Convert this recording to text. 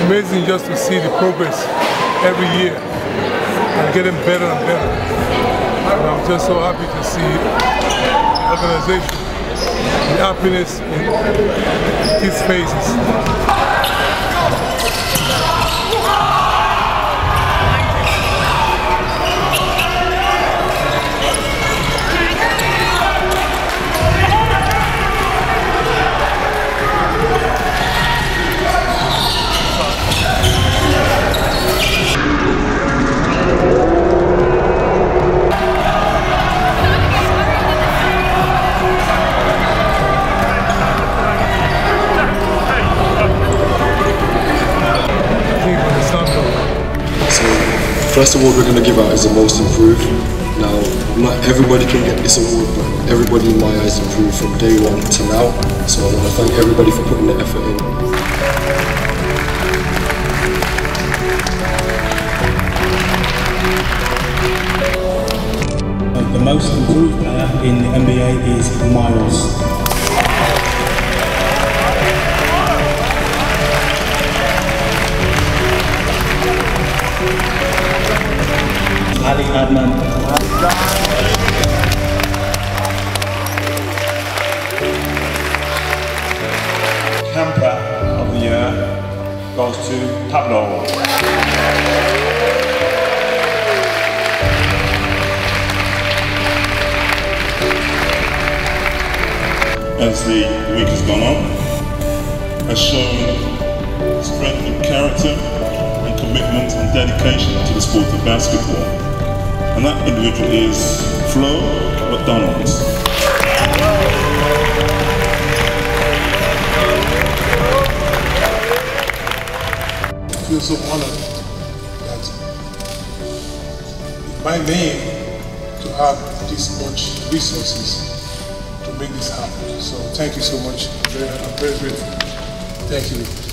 amazing just to see the progress every year and getting better and better. And I'm just so happy to see the organization, the happiness in its faces. First award we're going to give out is the most improved. Now, not everybody can get this award, but everybody in my eyes improved from day one to now. So I want to thank everybody for putting the effort in. The most improved player in the NBA is Miles. Ali Adnan. Camper of the year goes to Pablo. As the week has gone on, has shown strength of character and commitment and dedication to the sport of basketball. And that individual is Flo McDonald. I feel so honored that in my name to have this much resources to make this happen. So thank you so much. I'm very grateful. Thank you.